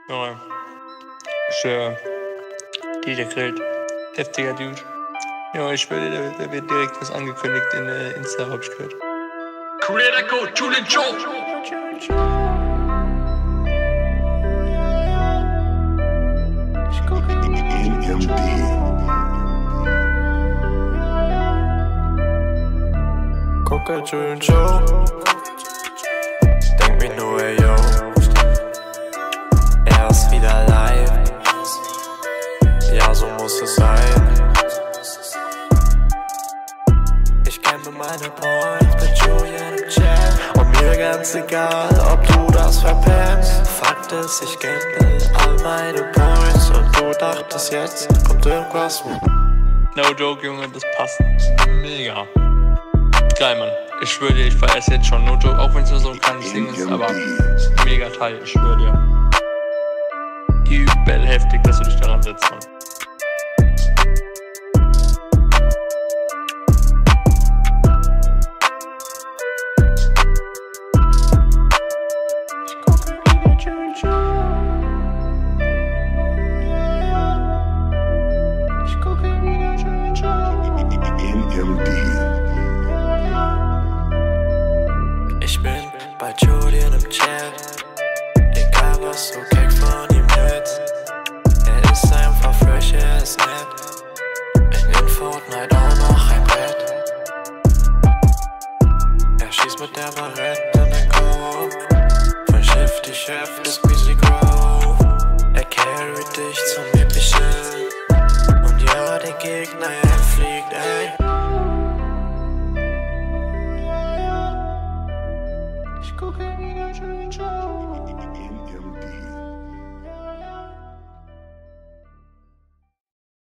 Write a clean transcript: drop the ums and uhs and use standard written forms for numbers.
Ja, schön. DJ grillt. Heftiger Dude. Ja, ich schwöre, da wird direkt was angekündigt in der Insta, hab ich gehört. Creator Code, Julian Joe. Gucke Julian Joe. Denk mir nur, ey, yo. Er ist wieder live. Ja, so muss es sein. Ich kenne meine Points bei Julian im Chat. Und mir ganz egal, ob du das verpennst. Fakt ist, ich kenne all meine Points. Und du dachtest, jetzt kommt irgendwas. No joke, Junge, das passt mega. Geil, Mann. Ich schwöre dir, ich feiere es jetzt schon. No joke, auch wenn es nur so ein kleines Ding ist, aber mega Teil, ich schwöre dir. Übel heftig, dass du dich daran setzt, Mann. Ich bin bei Julian im Chat. Egal was du kriegst von ihm mit. Er ist einfach fresh, er ist nett. In Fortnite auch noch ein Brett. Er schießt mit der Barrette in den Korb. Von Chef die Chef.